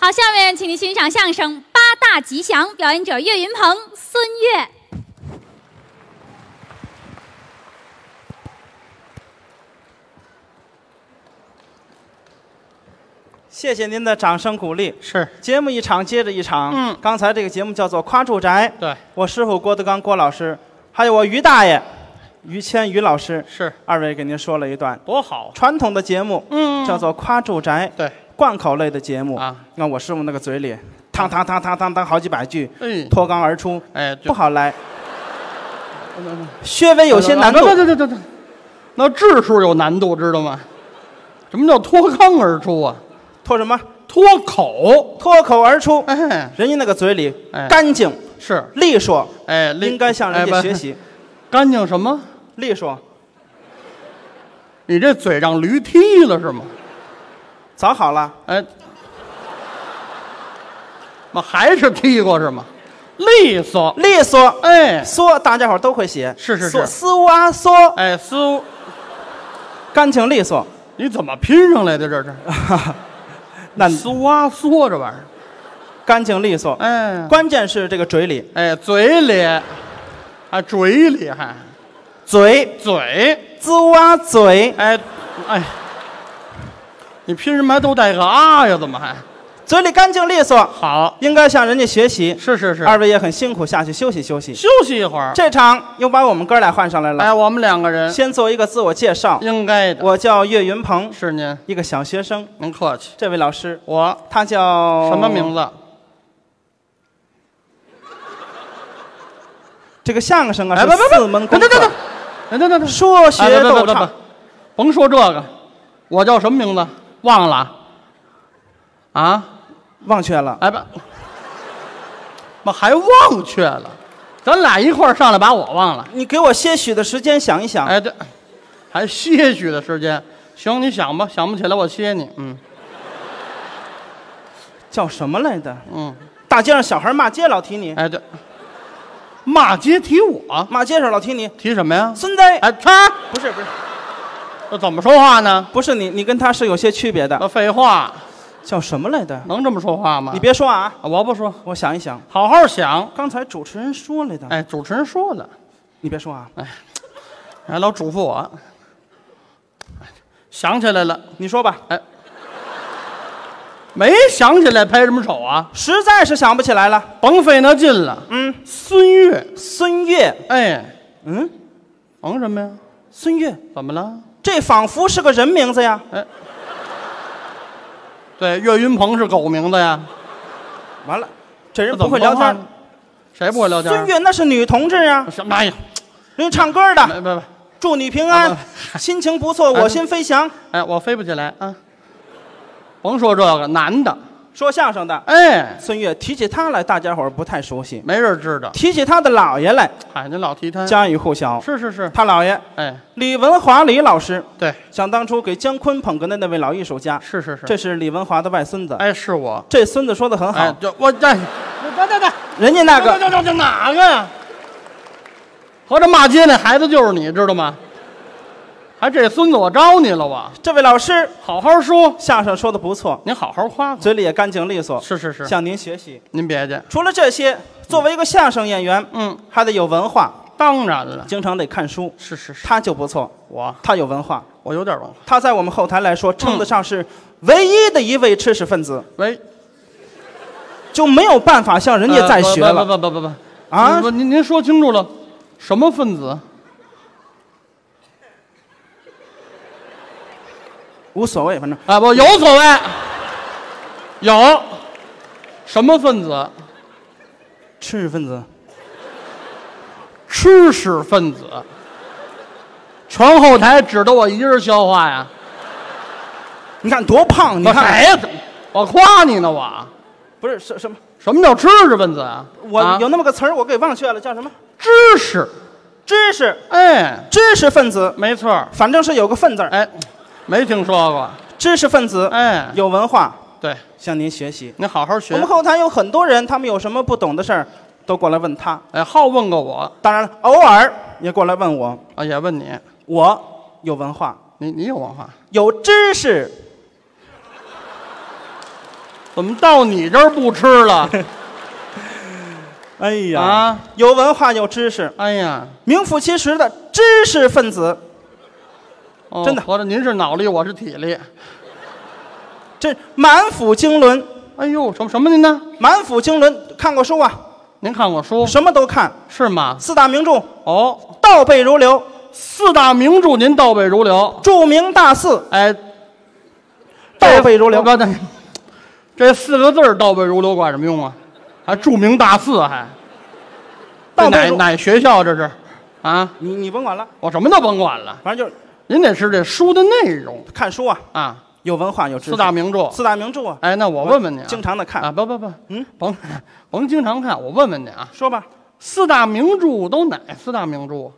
好，下面请您欣赏相声《八大吉祥》，表演者岳云鹏、孙越。 谢谢您的掌声鼓励。 是， 节目一场接着一场。刚才这个节目叫做《夸住宅》， 对， 我师傅郭德纲郭老师，还有我于大爷于谦于老师， 是二位给您说了一段多好。 传统的节目，叫做《夸住宅》， 对， 贯口类的节目啊。 那我师傅那个嘴里，汤汤汤汤汤汤好几百句，脱纲而出， 不好来，稍微有些难度。 对，那字数有难度，知道吗？什么叫脱纲而出啊？ 脱什么？ 脱口而出。人家那个嘴里干净， 是利索， 应该向人家学习。 干净什么？ 利索。 你这嘴让驴踢了是吗？ 早好了。 还是踢过是吗？利索， 嗦，大家伙都会写。 是， 丝哇嗦， 丝， 干净利索。 你怎么拼上来的这是？ 那丝哇嗦这玩意儿， 干净利索。关键是这个嘴里， 嘴里，嘴里还， 嘴，滋哇嘴， 你拼什么还都带个啊呀？怎么还？ 嘴里干净利索， 好， 应该向人家学习。 是， 二位也很辛苦，下去休息休息。 休息一会儿。 这场又把我们哥俩换上来了。 我们两个人先做一个自我介绍。 应该的。 我叫岳云鹏， 是您， 一个小学生。 您客气。 这位老师，他叫什么名字？ 这个相声啊是4门功课。 等， 说学逗唱， 甭说这个，我叫什么名字？忘了。啊？ 忘却了。 还忘却了？咱俩一块儿上来把我忘了。 你给我些许的时间想一想。 对，还些许的时间。行，你想吧，想不起来我歇你。 叫什么来的？大街上小孩骂街老提你。 对。骂街提我？ 骂街上老提你。 提什么呀？ 孙子。不是。 这怎么说话呢？ 不是你跟他是有些区别的。 废话。 叫什么来的？ 能这么说话吗？ 你别说啊， 我不说， 我想一想， 好好想。 刚才主持人说来的。 主持人说了， 你别说啊。 还老嘱咐我。想起来了， 你说吧。 没想起来，拍什么手啊？ 实在是想不起来了， 甭费那劲了。孙越。什么呀？ 孙越怎么了？ 这仿佛是个人名字呀。 对，岳云鹏是狗名字呀。 完了，这人不会聊天。 谁不会聊天？ 孙越那是女同志啊。 什么呀？ 人唱歌的。 不， 祝你平安，心情不错，我心飞翔。 我飞不起来啊。甭说这个，男的， 说相声的。孙越提起他来，大家伙不太熟悉， 没人知道。 提起他的姥爷来， 您老提他， 家喻户晓。 是， 他姥爷，李文华李老师。 对， 想当初给姜昆捧哏的那位老艺术家。 是， 这是李文华的外孙子。 是我。 这孙子说的很好。 我这， 人家那个， 这哪个呀？合着骂街那孩子就是你，知道吗？还这孙子我招你了我。 这位老师好好说， 相声说的不错， 您好好夸， 嘴里也干净利索。 是， 向您学习。 您别介。 除了这些，作为一个相声演员，还得有文化。 当然了， 经常得看书。 是， 他就不错，他有文化， 我有点文化。 他在我们后台来说，称得上是唯一的一位知识分子。就没有办法向人家再学了。 不啊！您说清楚了，什么分子？ 无所谓，反正不有所谓。有什么分子？ 知识分子。 知识分子。全后台指着我一人消化呀？ 你看多胖！你看， 我夸你呢，我不是什么？ 什么叫知识分子啊？ 我有那么个词儿，我给忘却了，叫什么？ 知识， 知识分子， 没错， 反正是有个分字。 没听说过。 知识分子，有文化， 对， 向您学习。 您好好学。 我们后台有很多人，他们有什么不懂的事儿，都过来问他。 好问过我。 当然了，偶尔也过来问我。 也问你。 我有文化， 你有文化， 有知识。 怎么到你这儿不吃了？ 哎呀，有文化有知识， 哎呀， 名副其实的知识分子。真的， 合着您是脑力，我是体力。 这满腹经纶。 哎呦，什么您呢？ 满腹经纶，看过书啊？ 您看过书？ 什么都看。 是吗？ 四大名著哦， 倒背如流。 四大名著您倒背如流。 著名大四， 哎， 倒背如流。 这4个字倒背如流管什么用啊？还著名大四还？哪学校这是？啊？ 你甭管了， 我什么都甭管了， 反正就是您得是这书的内容。 看书啊啊， 有文化有知识。 四大名著， 四大名著啊。 哎，那我问问你啊， 经常的看啊？不，甭经常看，我问问你啊， 说吧， 四大名著都哪四大名著？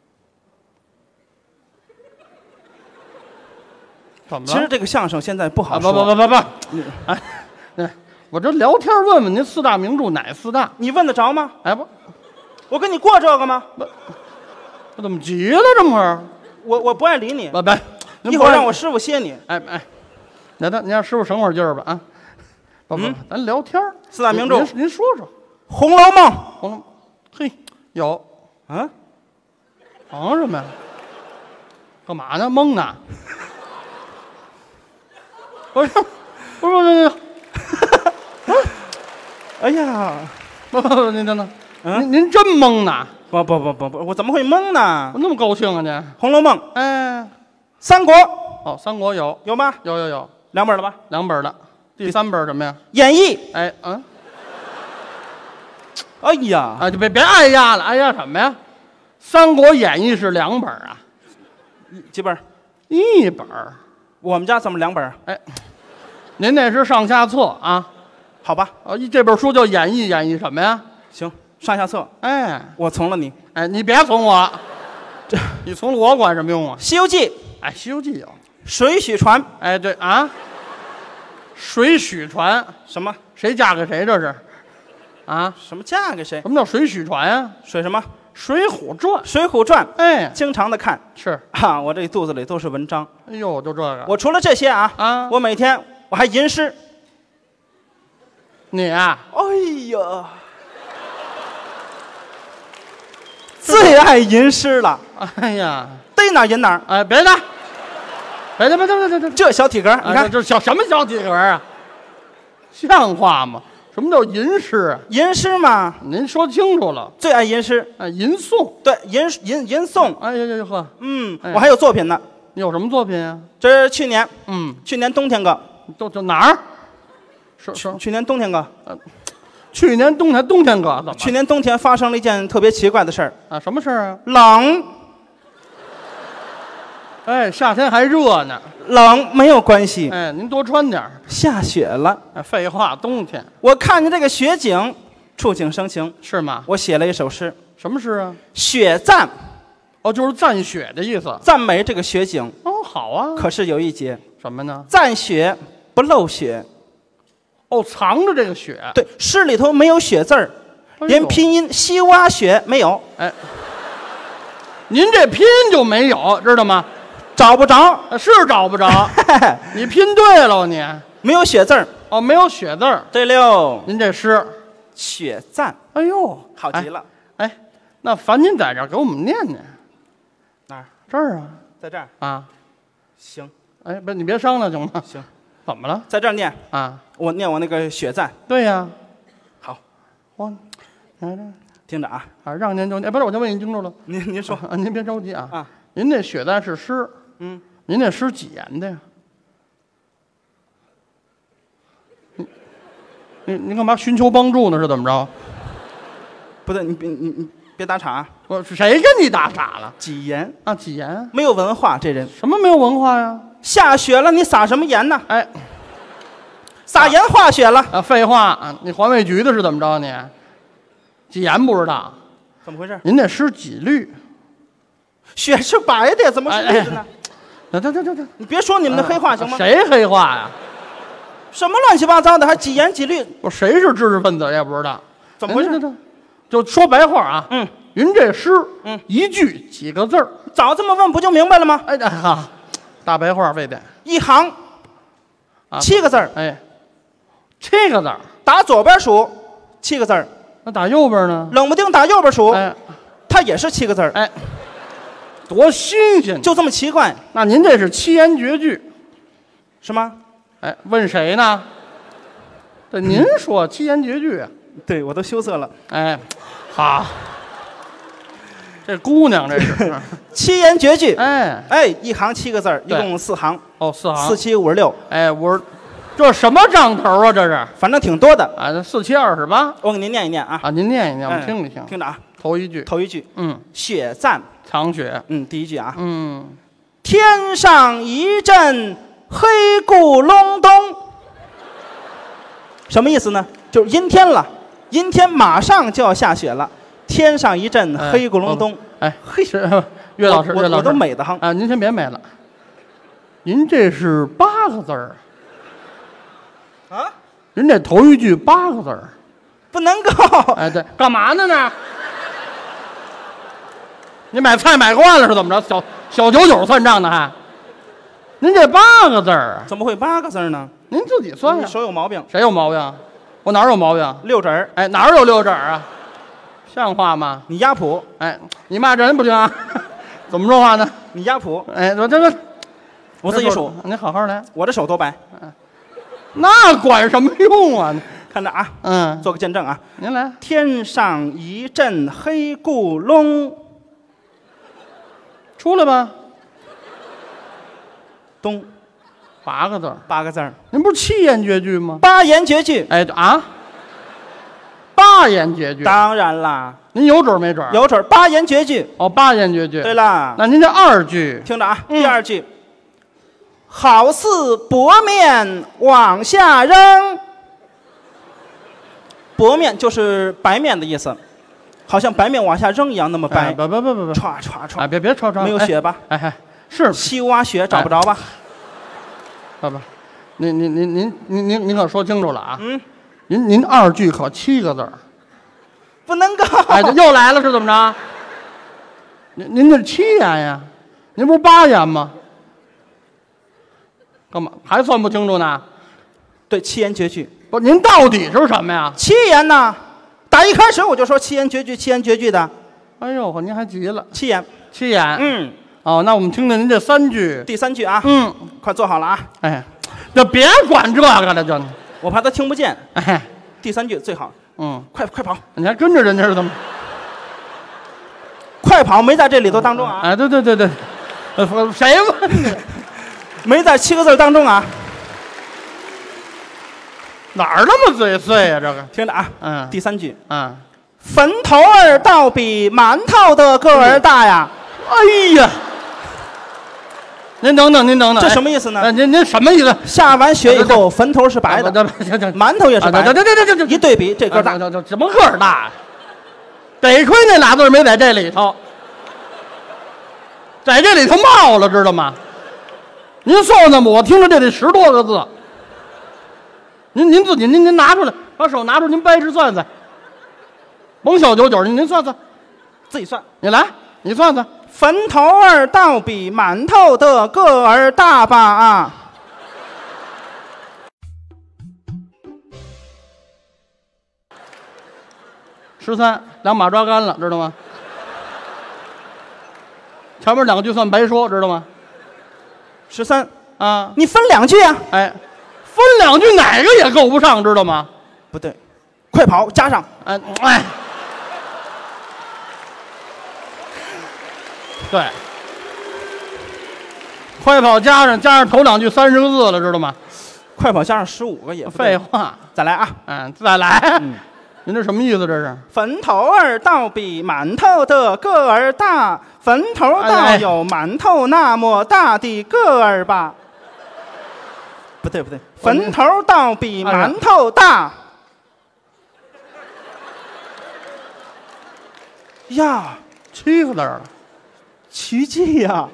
怎么了？ 其实这个相声现在不好说。不，哎，我这聊天问问您四大名著哪四大？ 你问得着吗？ 哎不， 我跟你过这个吗？ 我怎么急了这么会儿？ 我不爱理你。 不， 一会儿让我师傅歇你。 哎，您让师傅省会儿劲儿吧啊！不，咱聊天。 四大名著， 您说说，《 红楼梦》。 嘿，有。 啊？ 忙什么呀？干嘛呢？蒙呢？不是， 哎呀， 不，您等等，您真懵呢？ 不，我怎么会懵呢？ 我那么高兴啊您？《 红楼梦》 哎， 三国。 哦，三国有吗？ 有 2本了吧 ？2本了，第3本什么呀？ 演义。 哎， 哎呀， 就别哎呀了，哎呀什么呀？《三国演义》是2本啊？ 几本 ？1本。 我们家怎么2本？ 哎，您那是上下册啊？ 好吧。 这本书叫《演义》，演义什么呀？ 行，上下册。 哎， 我从了你。 哎，你别从我，你从了我管什么用啊？《 西游记》。 哎，《西游记》有。 水浒传。 哎，对啊。水浒传什么？ 谁嫁给谁这是？啊？ 什么嫁给谁？ 什么叫水浒传啊？ 水什么？ 水浒传。 水浒传。 哎， 经常的看。 是啊，我这肚子里都是文章。 哎呦，就这个。 我除了这些啊，我每天我还吟诗。 你啊？ 哎呀，最爱吟诗了。 哎呀， 逮哪吟哪。 哎，别打。别， 这小体格，你看这什么小体格啊？像话吗？什么叫吟诗？ 吟诗嘛， 您说清楚了。 最爱吟诗， 吟诵。 对，吟诵。 哎呀呵， 我还有作品呢。 你有什么作品啊？ 这是去年，去年冬天个。 就哪儿？ 去年冬天个。 去年冬天个怎么？ 去年冬天发生了一件特别奇怪的事儿啊！什么事儿啊？ 冷。 哎，夏天还热呢。 冷没有关系。 哎，您多穿点。 下雪了。 哎，废话，冬天。 我看见这个雪景，触景生情。 是吗？ 我写了一首诗。 什么诗啊？ 雪赞。 哦，就是赞雪的意思。 赞美这个雪景。 哦，好啊。 可是有一节。 什么呢？ 赞雪不露雪。 哦，藏着这个雪。 对，诗里头没有雪字儿，连拼音西洼雪没有。 哎，您这拼音就没有，知道吗？ 找不着， 是找不着。你拼对了，你没有雪字儿。 哦，没有雪字儿。 对溜， 您这诗雪赞。 哎呦， 好极了。 哎，那烦您在这儿给我们念念。 哪儿？ 这儿啊， 在这儿啊。 行。 哎，不，你别商量行吗？ 行。 怎么了？ 在这儿念啊？ 我念我那个雪赞。 对呀。 好， 我听着啊。 让您就念，不是，我就问您清楚了。 您说， 您别着急啊。 啊， 您那雪赞是诗。您那诗几言的呀？你干嘛寻求帮助呢？是怎么着？ 不对，你别打岔啊！ 我谁跟你打岔了？ 几言啊？几言？ 没有文化，这人什么没有文化呀？ 下雪了，你撒什么盐呢？ 哎， 撒盐化雪了啊！废话啊！你环卫局的是怎么着？你几言不知道？ 怎么回事？ 您那诗几律？ 雪是白的，怎么是绿的呢？ 这， 你别说你们的黑话行吗？ 谁黑话呀？ 什么乱七八糟的，还几言几律？ 我谁是知识分子也不知道。 怎么回事？ 就说白话啊。您这诗，一句几个字儿？ 早这么问不就明白了吗？ 哎哈，大白话非得一行，7个字儿。 哎， 7个字儿。 打左边数7个字儿， 那打右边呢？ 冷不丁打右边数， 哎， 它也是7个字儿。 哎，多新鲜！ 就这么奇怪， 那您这是7言绝句， 是吗？ 哎，问谁呢？这您说7言绝句啊？ 对，我都羞涩了。 哎，好，这姑娘这是 7言绝句。 哎哎，一行7个字儿，一共4行。 哦，4行 4、7、56。 哎，这什么账头啊？这是？ 反正挺多的。 啊，这4、7、28。 我给您念一念啊。 啊，您念一念，我们听一听。 听着啊， 头一句。 头一句。 嗯， 雪赞。 藏雪。 第一句啊。 嗯， 天上一阵黑咕隆咚，什么意思呢？就是阴天了，阴天马上就要下雪了，天上一阵黑咕隆咚。 哎，嘿，岳老师，岳老师， 我都美得慌啊！您先别美了，您这是8个字儿啊？ 人这头一句8个字儿， 不能够。 哎，对，干嘛呢？你买菜买惯了是怎么着？小99算账的还？您这8个字儿， 怎么会8个字呢？ 您自己算呀。 你手有毛病。 谁有毛病？我哪有毛病 ？6指儿。 哎，哪儿有6指儿啊？像话吗？ 你压谱。 哎，你骂人不行啊？怎么说话呢？ 你压谱。 哎， 我自己数。 您好好来。 我这手多白。 那管什么用啊？ 看着啊。 嗯。 做个见证啊。 您来。 天上一阵黑咕隆。 出来吧。 咚。 8个字儿。 8个字儿。 您不是7言绝句吗 ？8言绝句。 哎啊！8言绝句。 当然啦。 您有准没准？ 有准，8言绝句。 哦，8言绝句。 对了。 那您这2句， 听着啊，第2句，好似薄面往下扔。薄面就是白面的意思，好像白面往下扔一样那么白。 不， 歘歘歘。 哎，别歘， 没有雪吧？ 哎，是西瓜雪找不着吧？ 不，您可说清楚了啊！您2句可7个字儿， 不能够。 哎，又来了是怎么着？您这是7言呀？您不是8言吗？干嘛还算不清楚呢？ 对，7言绝句。 不，您到底是什么呀 ？7言呢？打一开始我就说7言绝句，7言绝句的。 哎呦，您还急了。 7言。 7言。哦，那我们听听您这3句。 第3句啊。快坐好了啊。 哎，就别管这个了，就。 我怕他听不见。 哎， 第3句最好。快跑！ 你还跟着人家是怎么？ 快跑没在这里头当中啊！ 哎，对，谁问你？ 没在7个字当中啊！ 哪儿那么嘴碎呀？这个听着啊，第3句，坟头儿倒比馒头的个儿大呀！ 哎呀，您等等， 这什么意思呢？ 您什么意思？ 下完雪以后，坟头是白的，馒头也是白的， 这一对比，这个儿大， 怎么个儿大？得亏那俩字没在这里头，在这里头冒了，知道吗？您算算吧，我听着这得10多个字。您自己您拿出来，把手拿出，您掰直算算。甭小99，您算算， 自己算。 你来，你算算。 坟头儿倒比馒头的个儿大吧啊 ！13，两把抓干了，知道吗？前面2句算白说，知道吗 ？13 啊， 你分2句啊！ 哎，分2句哪个也够不上，知道吗？ 不对，快跑加上。 哎，对，快跑加上头2句30个字了，知道吗？ 快跑加上15个也废话， 再来啊！ 再来。您这什么意思？这是坟头儿倒比馒头的个儿大，坟头倒有馒头那么大的个儿吧？不对，坟头倒比馒头大。呀 ，7个字了， 奇迹呀！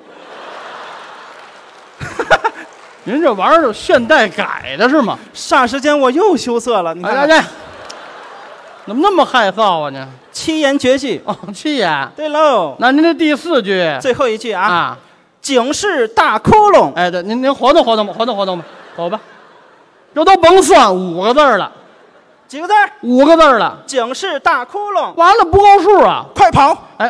您这玩意儿现代改的是吗？ 霎时间我又羞涩了，你看。 怎么那么害臊啊你 ？7言绝句哦，7言。 对喽。 那您这第4句， 最后一句警示大窟窿。 哎，对，您活动吧，走吧。 这都甭算5个字了， 几个字 ？5个字了。 警示大窟窿。 完了不够数啊！ 快跑！ 哎，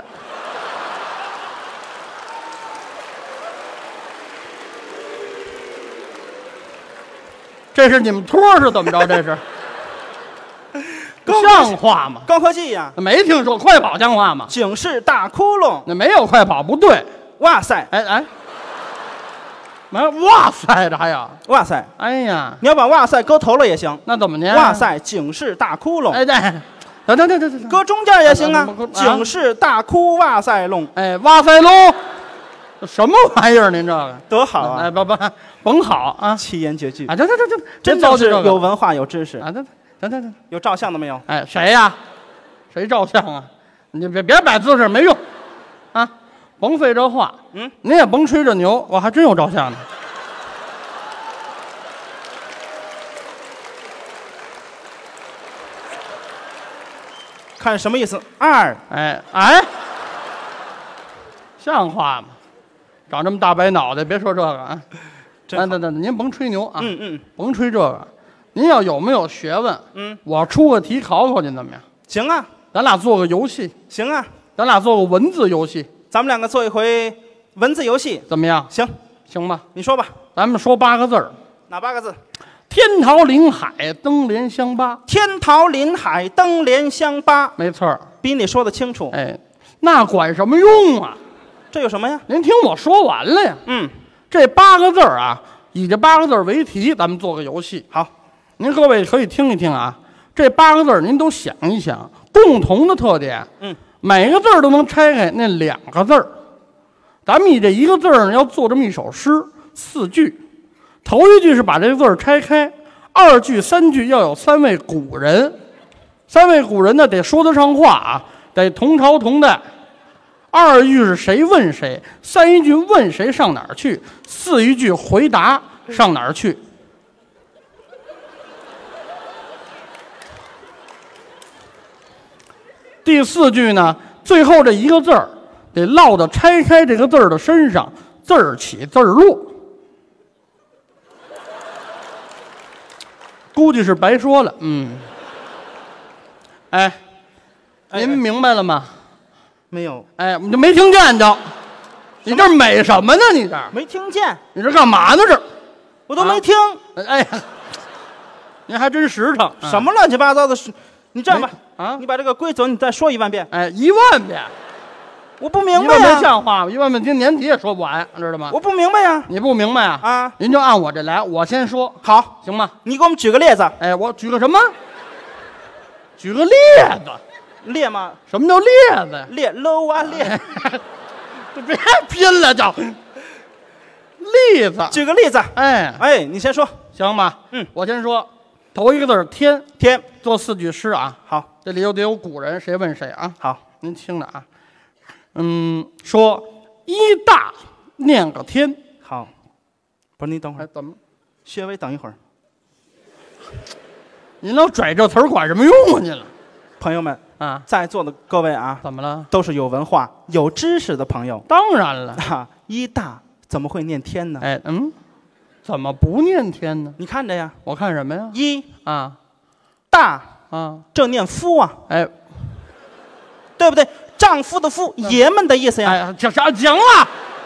这是你们托是怎么着？这是像话吗？ 高科技呀！ 没听说快跑像话吗？ 警示大窟窿。 那没有快跑，不对。 哇塞！ 哎，没哇塞的还有哇塞！ 哎呀， 你要把哇塞搁头了也行。 那怎么念？ 哇塞，警示大窟窿。 哎对，等， 搁中间也行啊。警示大窟哇塞窿。 哎，哇塞窿，什么玩意儿？您这个多好啊！ 哎，甭好啊， 七言绝句啊！这， 真的是有文化有知识啊！等， 有照相的没有？ 哎，谁呀？谁照相啊？你别摆姿势，没用啊！甭费这话，您也甭吹这牛，我还真有照相的。 看什么意思？2。 哎，像话吗？长这么大白脑袋，别说这个啊！等，您甭吹牛啊！甭吹这个。您要有没有学问？我出个题考考您怎么样？ 行啊， 咱俩做个游戏。 行啊， 咱俩做个文字游戏。 咱们2个做一回文字游戏， 怎么样？行吧？ 你说吧。 咱们说8个字儿。 哪8个字？ 天桃临海，登莲香巴。 天桃临海，登莲香巴。 没错， 比你说的清楚。 哎，那管什么用啊？ 这有什么呀？ 您听我说完了呀。这8个字儿啊，以这8个字儿为题，咱们做个游戏。 好， 您各位可以听一听啊。这8个字儿您都想一想，共同的特点。每个字儿都能拆开那2个字儿。咱们以这1个字儿呢，要做这么一首诗，4句。头1句是把这个字儿拆开，2句、3句要有3位古人。3位古人呢，得说得上话啊，得同朝同代。2句是谁问谁，3句问谁上哪儿去，4句回答上哪儿去。第4句呢，最后这1个字儿得落到拆开这个字儿的身上，字儿起字儿落。估计是白说了，哎，您明白了吗？ 没有。 哎，你就没听见着？你这美什么呢？你这没听见？ 你这干嘛呢？这我都没听。 哎呀，您还真实诚。 什么乱七八糟的事？你这样吧，你把这个规则你再说1万遍。 哎，1万遍。 我不明白呀。 没像话，1万遍今年底也说不完，知道吗？ 我不明白呀。 你不明白啊？ 啊， 您就按我这来，我先说， 好， 行吗？ 你给我们举个例子。 哎，我举个什么？举个例子。 列吗？ 什么叫列子呀？ 列搂啊列。 别拼了，叫例子。 举个例子。 哎， 你先说， 行吧？我先说，头1个字儿天，做4句诗啊。 好， 这里又得有古人，谁问谁啊？ 好， 您听着啊。说1大念个天。 好，不是你等会儿， 怎么？ 薛微等一会儿。 您老拽这词儿管什么用啊？您了， 朋友们啊， 在座的各位啊， 怎么了？ 都是有文化、有知识的朋友。 当然了 ，1大怎么会念天呢？ 哎，怎么不念天呢？ 你看着呀， 我看什么呀 ？1 啊， 大啊， 这念夫啊， 哎， 对不对？丈夫的夫，爷们的意思呀。 哎，行了，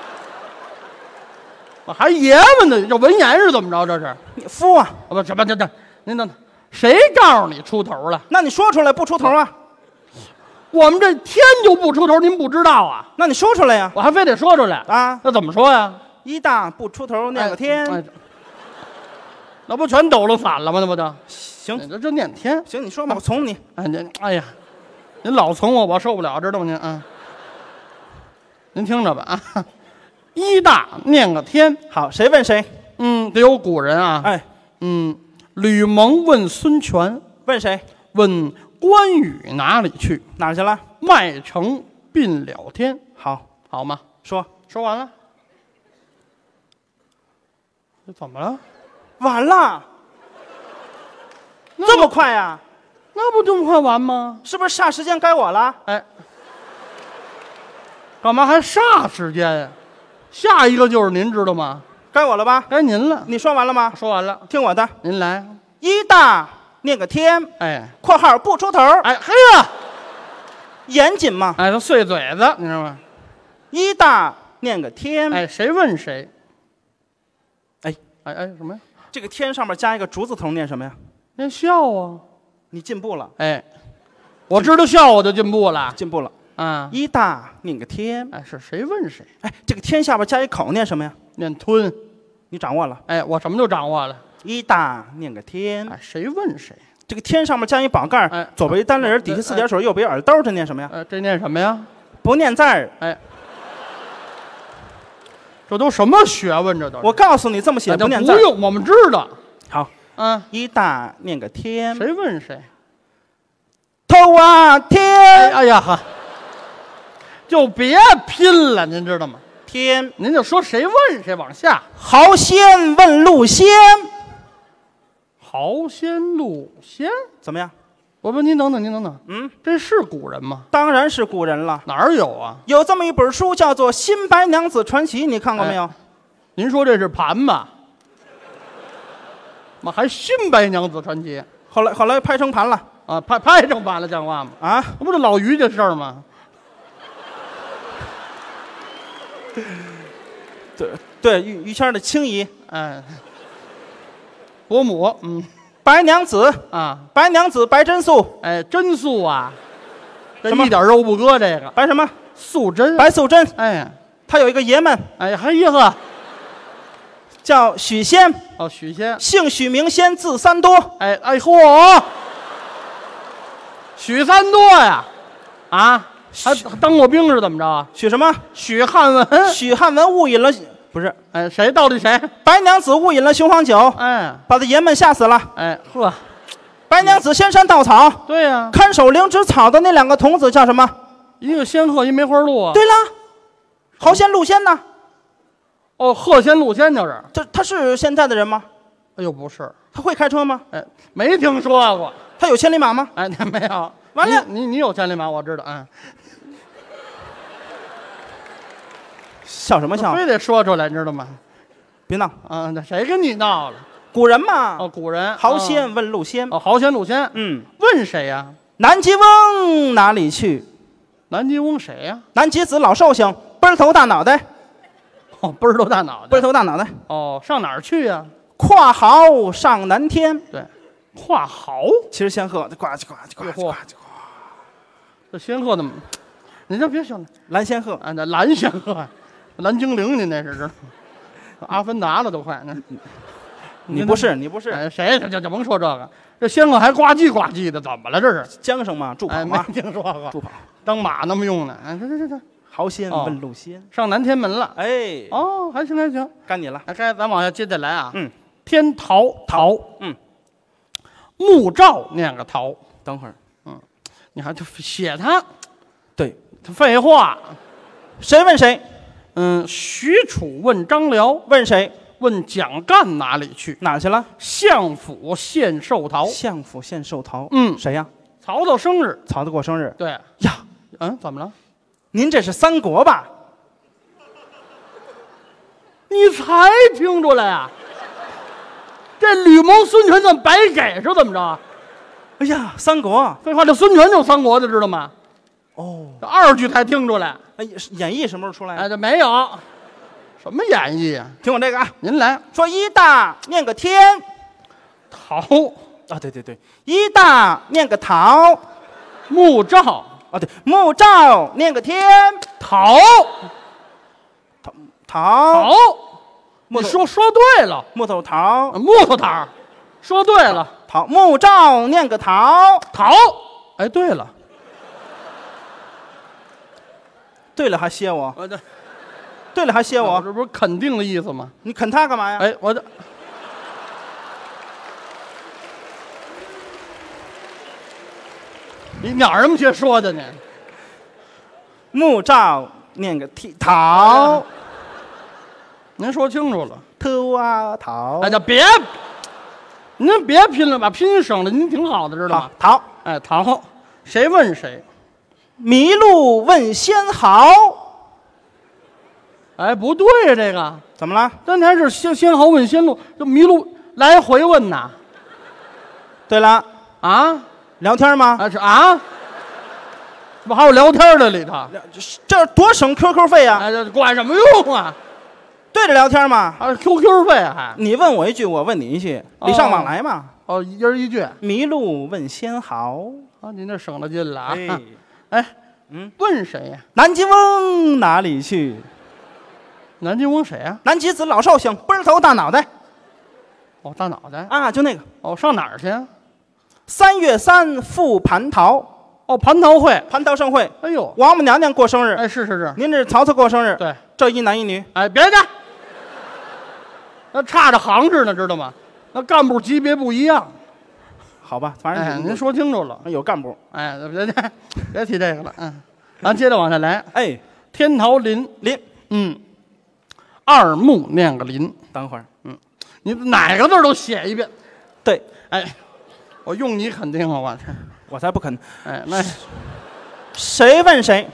我还爷们呢，这文言是怎么着？这是夫啊？ 不，什么这，您等等，谁告诉你出头了？ 那你说出来不出头啊？ 我们这天就不出头，您不知道啊？ 那你说出来呀？ 我还非得说出来啊？ 那怎么说呀 ？1大不出头念个天， 那不全抖了散了吗？那不就行？ 这念天行，你说吧，我从你。 哎呀，您老从我受不了，知道吗？您啊，您听着吧啊，1大念个天。 好，谁问谁？ 得有古人啊。 哎， 吕蒙问孙权， 问谁？ 问关羽哪里去？ 哪儿去了？ 麦城并了天。好吗？说完了。这怎么了？ 完了？这么快呀？ 那不这么快完吗？ 是不是霎时间该我了？ 哎，干嘛还霎时间呀？下一个就是您知道吗？ 该我了吧？ 该您了。 你说完了吗？ 说完了， 听我的， 您来。 一大念个天， 哎， 括号不出头， 哎嘿呀， 严谨嘛。 哎，他碎嘴子，你知道吗？ 一大念个天， 哎，谁问谁？ 哎什么呀？ 这个天上面加一个竹字头，念什么呀？ 念笑啊！ 你进步了， 哎，我知道笑我就进步了进步了。 啊！ 一大念个天， 哎，是谁问谁？ 哎，这个天下边加一口，念什么呀？ 念吞。 你掌握了。 哎，我什么就掌握了。 一大念个天， 哎，谁问谁？ 这个天上面加一宝盖， 哎左边一单立人，底下四点水，右边耳兜，这念什么呀？ 这念什么呀？ 不念字儿。 哎，这都什么学问？这都是我告诉你，这么写不念字儿。 不用，我们知道。 好， 啊， 一大念个天， 谁问谁？ 头啊天， 哎呀哈，就别拼了，您知道吗？ 天， 您就说谁问谁往下。 豪仙问路仙， 豪仙路仙， 怎么样？ 我问您等等，您等等， 嗯， 这是古人吗？ 当然是古人了。 哪儿有啊？ 有这么一本书，叫做《新白娘子传奇》，你看过没有？ 您说这是盘吧？妈还新白娘子传奇后来拍成盘了啊？拍成盘了，像话吗？ 啊！ 那不是老于这事儿吗？ 对，于谦的青姨， 哎，伯母， 白娘子， 啊， 白娘子白真素， 哎，真素啊，这什么一点肉不搁这个白什么？ 素贞， 白素贞。 哎， 他有一个爷们哎呀，嘿呵， 叫许仙， 哦，许仙， 姓许名仙，字三多。 哎嚯，许三多呀，啊，还当过兵是怎么着啊？ 许什么？ 许汉文， 许汉文误饮了，不是哎，谁到底谁？ 白娘子误饮了雄黄酒， 哎把他爷们吓死了。 哎呵， 白娘子仙山稻草， 对呀， 看守灵芝草的那两个童子叫什么？ 一个仙鹤，一梅花鹿啊。 对了，豪仙陆仙呢？ 哦，鹤仙鹿仙就是。 他是现在的人吗？ 哎呦，不是， 他会开车吗？ 哎，没听说过。 他有千里马吗？ 哎，那没有。 完了你有千里马，我知道啊。 笑什么笑？ 非得说出来，你知道吗？ 别闹啊，那谁跟你闹了？ 古人嘛。 哦，古人。 豪仙问路仙。 哦，豪仙陆仙。 嗯， 问谁呀？ 南极翁哪里去？ 南极翁谁呀？ 南极子老寿星，奔头大脑袋， 哦，倍儿头大脑袋。 奔头大脑袋， 哦，上哪儿去呀？ 跨壕上南天。 对，跨壕。 其实仙鹤呱唧呱唧呱唧呱唧呱， 这仙鹤怎么？您就别想了。 蓝仙鹤。 啊，那蓝仙鹤，蓝精灵，您那是知道？阿凡达了都快那。 你不是，你不是。 哎，谁就甭说这个，这仙鹤还呱唧呱唧的，怎么了这是？ 缰绳嘛，助跑哎， 嘛， 没听说过。 助跑。 当马那么用呢？哎，这， 豪仙问路仙， 上南天门了。 哎， 哦，还行还行。 该你了。 哎，该咱往下接着来啊。 嗯， 天桃， 嗯， 木照念个桃。 等会儿， 你还就写他， 对， 他废话。 谁问谁？ 许褚问张辽， 问谁？ 问蒋干哪里去？ 哪儿去了？ 相府献寿桃。 相府献寿桃。谁呀？ 曹操生日。 曹操过生日。 对呀， 怎么了？ 您这是三国吧？ 你才听出来啊？这吕蒙、孙权怎么白给是怎么着？ 哎呀，三国。 废话，这孙权就三国的，知道吗？ 哦， 这二句才听出来。 哎，演义什么时候出来？ 哎，这没有，什么演绎啊？ 听我这个啊， 您来。 说一大念个天， 桃啊，对，一大念个桃， 木照啊，对，木照念个天， 桃，你说对了， 木头桃， 木头桃，说对了， 桃木照念个桃， 哎，对了， 对了还歇我，对了还歇我， 这不是肯定的意思吗？ 你啃它干嘛呀？ 哎，我这。你哪儿那么些说的呢？ 木照念个桃， 您说清楚了。 头啊桃， 哎，您别拼了，把拼音省了，您挺好的，知道吗？ 桃， 哎，桃，谁问谁？ 麋鹿问仙毫， 哎，不对呀，这个怎么了？ 咱还是先好问先路，这迷路来回问呐？ 对了， 啊， 聊天吗？ 是啊，怎么还有聊天的里头？ 这多省 QQ 费啊！ 哎，这管什么用啊？ 对着聊天嘛。 还是 QQ 费还？ 你问我一句，我问你一句，礼尚往来嘛。 哦，一人一句。 迷路问先好。 啊，您这省了劲了啊！ 哎， 哎，问谁呀？ 南极翁哪里去？ 南京翁谁呀？ 南极子老寿星，背头大脑袋哦，大脑袋。 啊，就那个。 哦，上哪儿去啊 3月3赴蟠桃， 哦，蟠桃会。 蟠桃盛会， 哎呦， 王母娘娘过生日。 哎，是。 您这曹操过生日。 对， 这一男一女。 哎，别干，那差着行市呢，知道吗？那干部级别不一样。 好吧，反哎， 正您说清楚了。 有干部。 哎，别提这个了。咱接着往下来。 哎， 天桃林，二木念个林。 等会儿。 你哪个字都写一遍。 对， 哎，我用你肯定啊，我这。 我才不肯。 哎，那谁问谁？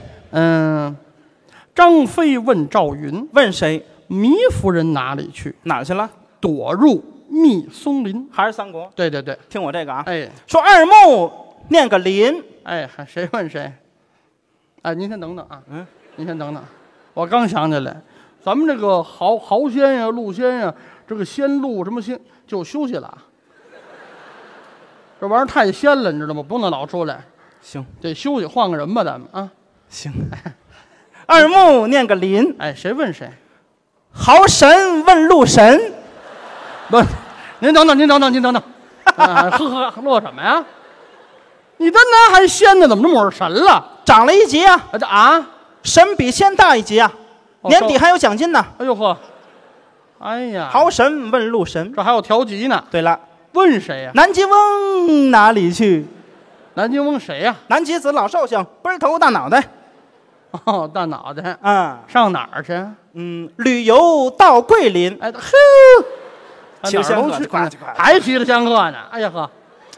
张飞问赵云， 问谁？ 糜夫人哪里去？ 哪儿去了？ 躲入密松林。 还是三国？ 对， 听我这个啊。 哎， 说二木念个林。 哎，谁问谁？哎，您先等等啊。您先等等，我刚想起来，咱们这个豪仙呀、陆仙呀，这个仙路什么仙就休息了啊。这玩意儿太仙了，你知道吗？不能老出来。 行， 得休息，换个人吧，咱们啊。 行。二木念个林。 哎，谁问谁？ 豪神问路神。 不，您等等。呵，乐什么呀？你的南还仙呢，怎么这么会儿神了？ 涨了一级啊！神比仙大一级啊！年底还有奖金呢。 哎呦呵，哎呀， 豪神问路神， 这还有调级呢。 对了， 问谁呀？ 南极翁哪里去？ 南京翁谁呀？ 南极子老寿星，背头大脑袋。 哦，大脑袋。 上哪儿去？ 旅游到桂林。 哎， 骑着香客， 还骑着香客呢。哎呀呵，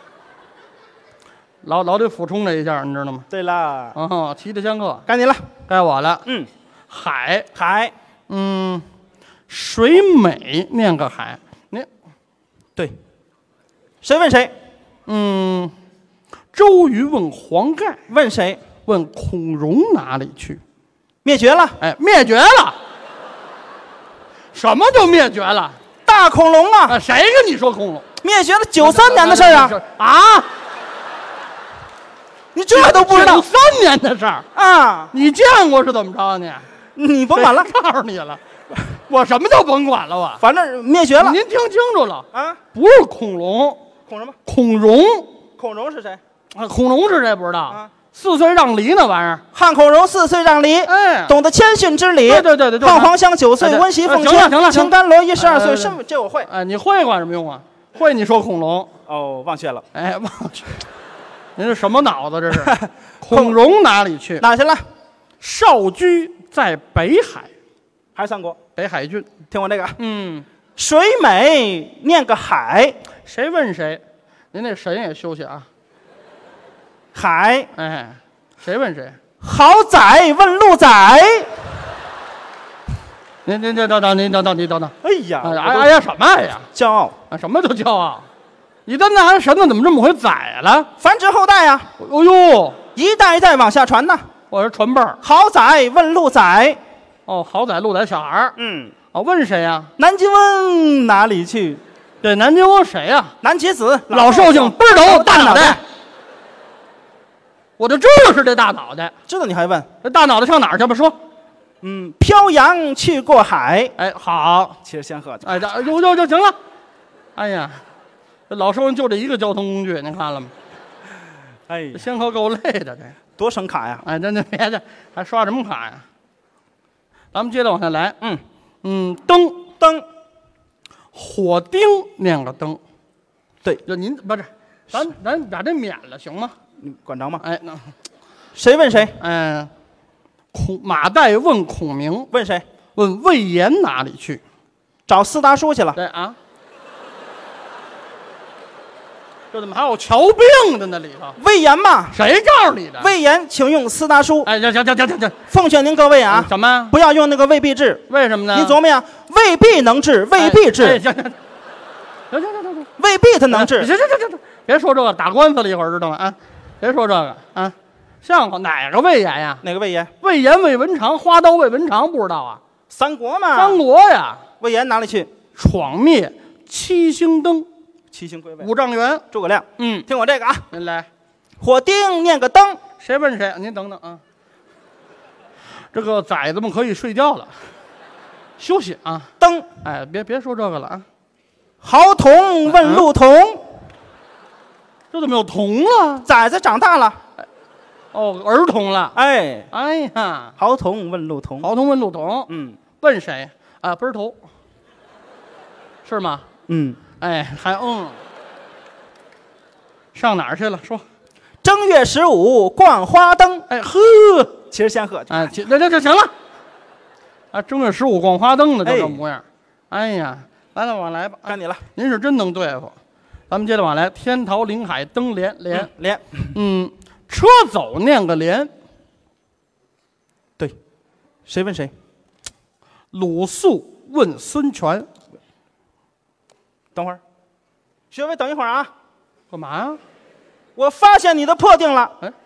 老得俯冲这一下，你知道吗？ 对了， 骑着香客， 该你了， 该我了。海，水美念个海。您对，谁问谁？ 周瑜问黄盖， 问谁？ 问孔融哪里去？ 灭绝了。 哎，灭绝了。什么就灭绝了？ 大恐龙啊！ 谁跟你说恐龙？ 灭绝了93年的事啊！你这都不知道 ？93年的事儿啊！ 你见过是怎么着呢？ 你甭管了， 告诉你了，我什么叫甭管了？我反正灭绝了。 您听清楚了啊！ 不是恐龙， 恐什么？ 孔融。 孔融是谁？ 孔融是谁不知道？4岁让梨那玩意儿。 汉孔融4岁让梨，懂得谦逊之礼。 对。 汉黄香9岁温习奉谦。 行了， 秦甘罗12岁身这我会。 哎，你会管什么用啊？会你说恐龙？ 哦，忘却了。 哎，忘却。您这什么脑子这是？孔融哪里去？ 哪去了？ 少居在北海， 还是三国？ 北海郡。 听我这个。水美念个海。 谁问谁？您那神也休息啊。 海。 哎，谁问谁？ 豪仔问路仔。 您等。 哎呀， 哎呀，什么呀？ 骄傲啊？什么都骄傲？你的那神子怎么这么会宰了？ 繁殖后代啊！ 哦呦， 一代一代往下传呢。 我是传辈儿。 豪仔问路仔。 哦，豪仔路仔小孩儿。问谁呀？ 南极翁哪里去？ 对，南极翁谁呀？ 南极子老寿星，背头大脑袋。我就知道是这大脑袋。 知道你还问？ 这大脑袋上哪儿去吧？说。 漂洋去过海。 哎，好， 骑着仙鹤去。 哎，就行了。哎呀，这老寿星就这一个交通工具，您看了吗？ 哎， 仙鹤够累的，这多省卡呀！ 哎，这别的还刷什么卡呀？咱们接着往下来。灯，火丁念个灯。 对， 就您不是，咱把这免了行吗？ 你管着吗？ 哎，那谁问谁？ 马岱问孔明。 问谁？ 问魏延哪里去？找 4大叔去了。 对啊。 这怎么还有瞧病的呢？里头胃炎嘛， 谁告诉你的？ 胃炎请用四大叔。 哎，行， 奉劝您各位啊， 什么？ 不要用那个胃必治。 为什么呢？ 您琢磨呀，未必能治，未必治。 行， 未必它能治。 行，别说这个，打官司了一会儿知道吗？啊，别说这个啊，像话哪个胃炎呀？ 哪个胃炎？ 胃炎胃文长，花刀胃文长，不知道啊？ 三国嘛。 三国呀， 胃炎哪里去？ 闯灭七星灯， 七星归位。 五丈原， 诸葛亮。听我这个啊， 您来。 火丁念个灯。 谁问谁？您等等啊。这个崽子们可以睡觉了，休息啊。 灯。 哎，别说这个了啊。 豪童问路童。 这怎么有童了？ 崽子长大了。 哦，儿童了。 哎呀， 豪童问路童。 豪童问路童。问谁啊？奔头。是吗？哎，还上哪儿去了？说， 正月15逛花灯。 哎呵， 其实先喝。 哎，这行了。啊，正月15逛花灯的就这模样。哎呀，来了往来吧， 该你了。 您是真能对付。咱们接着往来，天桃临海灯连。车走念个连。 对，谁问谁？ 鲁肃问孙权。 等会儿，学伟，等一会儿啊！ 干嘛呀？ 我发现你的破腚了。 哎，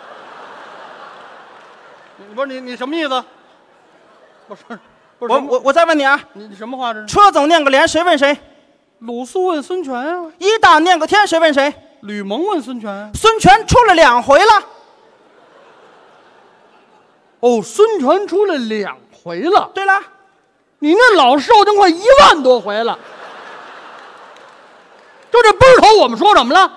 不是你什么意思？不是我再问你啊！ 你什么话这是？ 车走念个连，谁问谁？ 鲁肃问孙权啊。 一大念个天，谁问谁？ 吕蒙问孙权。 孙权出了2回了。 哦，孙权出了2回了。 对了， 你那老寿经快1万多回了。就这奔头，我们说什么了？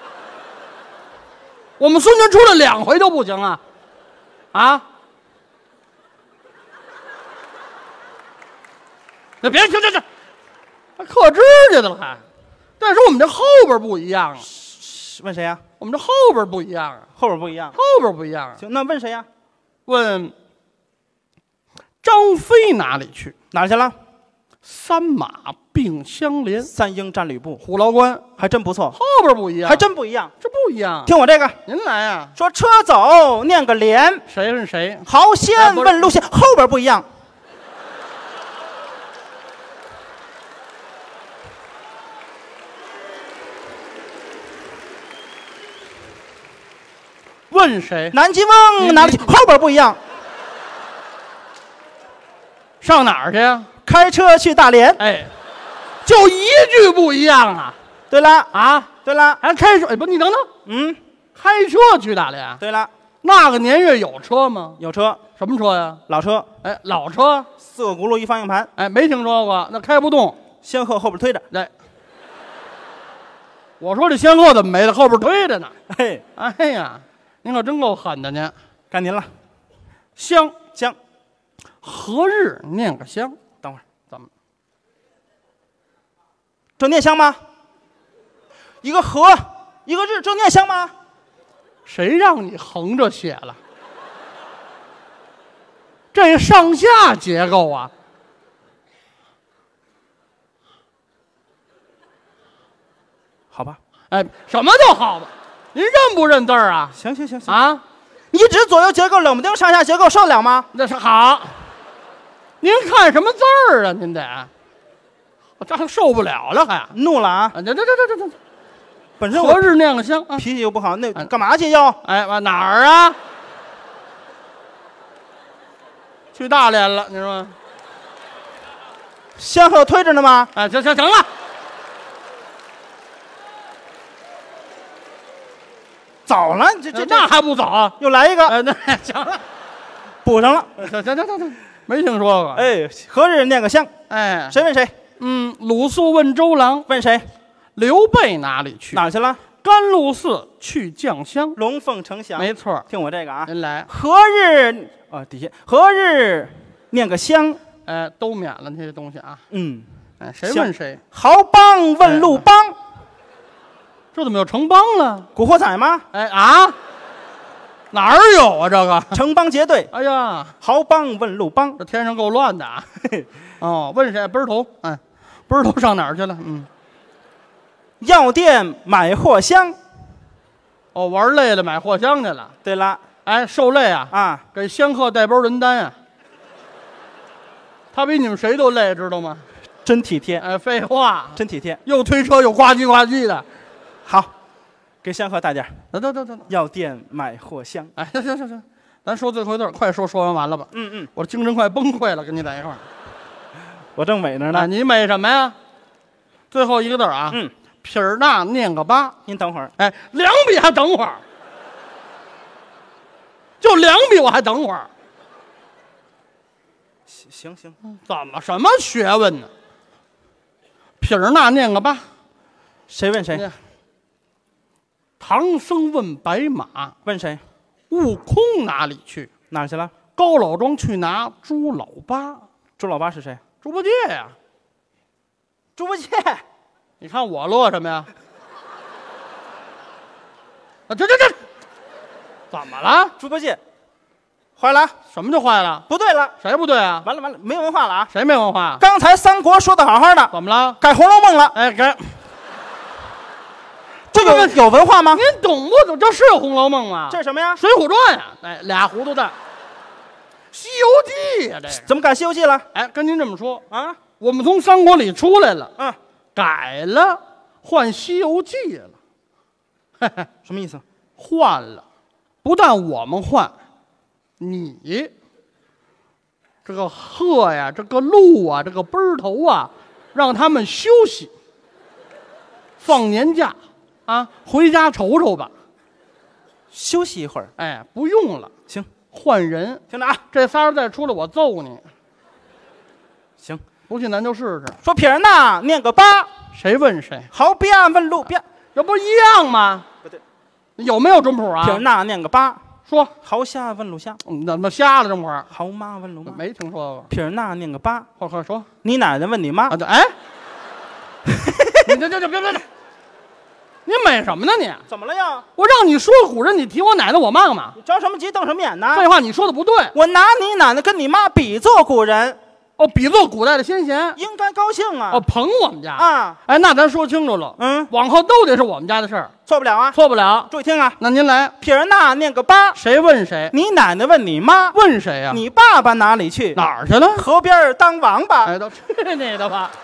我们孙权出了2回都不行啊！啊！那别行，还刻指甲的了还。但是我们这后边不一样啊。 问谁呀？ 我们这后边不一样啊。 后边不一样。 后边不一样啊。 行，那问谁呀？ 问张飞哪里去？ 哪儿去了 ？3马并相连 ，3英战吕布， 虎牢关， 还真不错。 后边不一样， 还真不一样， 这不一样。 听我这个， 您来啊。 说车走念个连， 谁问谁？ 豪仙问路线，后边不一样。 问谁？ 南极翁哪里去？后边不一样。 上哪儿去呀？ 开车去大连。 哎，就一句不一样啊。 对了啊， 对了， 还开车？哎，不，你等等。开车去大连。 对了， 那个年月有车吗？ 有车。 什么车呀？ 老车。 哎，老车 ，4个轱辘1方向盘。 哎，没听说过，那开不动。 先后边推着。 来，我说这先后怎么没了？后边推着呢。 嘿， 哎呀，您可真够狠的您。 该您了。 香，何日念个香？ 等会儿， 怎么？ 这念香吗？一个和，一个日，这念香吗？ 谁让你横着写了？这上下结构啊！ 好吧。 哎，什么叫好吧？您认不认字儿啊？ 行啊！ 一指左右结构，冷不丁上下结构，受得了吗？ 那是好。您看什么字儿啊？您得，我这受不了了，还怒了啊！ 这， 本身何日念个香啊？ 脾气又不好，那干嘛去要？ 哎，往哪儿啊？去大连了，你说？ 先后推着呢吗？ 哎，行了。 早了，这那还不早啊？ 又来一个。 那行了， 补上了。 行，没听说过。 哎，何日念个香？ 哎， 谁问谁？ 鲁肃问周郎。 问谁？ 刘备哪里去？ 哪儿去了？ 甘露寺去将香。 龙凤呈祥。 没错。 听我这个啊。 您来。 何日？底下何日念个香？ 哎，都免了这些东西啊。哎，谁问谁？ 豪帮问路帮。 这怎么有城邦了？ 古惑仔吗？ 哎啊，哪儿有啊？这个城邦结队。 哎呀， 豪帮问路帮， 这天上够乱的啊！哦，问谁？奔头。哎，奔头上哪儿去了？ 药店买货香。 哦，玩累了买货箱去了。 对了， 哎，受累啊啊， 给仙客带包人单啊。他比你们谁都累，知道吗？ 真体贴。 哎，废话， 真体贴。 又推车又呱唧呱唧的。 好，给香客带点。 等， 药店买货香。 哎，行，咱说最后一段，快说完了吧？ 嗯， 我精神快崩溃了，跟你在一块儿。 我正美着呢。 你美什么呀？最后一个字啊。撇儿捺念个八。 您等会儿。 哎，2笔还等会儿，就2笔我还等会儿。 行， 怎么什么学问呢？撇儿捺念个八。 谁问谁？ 唐僧问白马， 问谁？ 悟空哪里去？ 哪儿去了？ 高老庄去拿猪老八。 猪老八是谁？ 猪八戒呀。 猪八戒。 你看我乐什么呀？啊，这，怎么了？ 猪八戒，坏了！ 什么就坏了？ 不对了！ 谁不对啊？ 完了，没文化了啊！ 谁没文化？ 刚才三国说的好好的， 怎么了？ 改《红楼梦》了。 哎，改。 这个有文化吗？ 您懂不懂？这是《红楼梦》吗？ 这是什么呀？ 《水浒传》呀！哎，俩糊涂蛋。《西游记》呀，这怎么改《西游记》了？ 哎，跟您这么说啊， 我们从三国里出来了， 改了，换《西游记》了。嘿嘿， 什么意思？ 换了，不但我们换，你这个鹤呀，这个鹿啊，这个奔头啊，让他们休息，放年假啊，回家瞅瞅吧， 休息一会儿。 哎，不用了， 行， 换人。 听着啊， 这仨人再出来，我揍你。 行， 不信咱就试试。 说撇儿捺念个八。 谁问谁？ 豪边问路边， 这不一样吗？ 不对， 有没有准谱啊？ 撇儿捺念个八。 说豪虾问路虾， 怎么瞎了这么会儿？ 豪妈问路妈， 没听说过。 撇儿捺念个八。 快说！ 你奶奶问你妈。 哎，你这别！你美什么呢你？ 怎么了呀？ 我让你说古人，你提我奶奶我妈干嘛？ 你着什么急瞪什么眼呢？ 废话，你说的不对。 我拿你奶奶跟你妈比作古人。 哦，比作古代的先贤， 应该高兴啊！ 哦，捧我们家啊！ 哎，那咱说清楚了，往后都得是我们家的事儿， 错不了啊， 错不了。 注意听啊， 那您来， 撇儿捺念个八， 谁问谁？ 你奶奶问你妈， 问谁呀？ 你爸爸哪里去？ 哪儿去了？ 河边当王八。 哎，都去你的吧！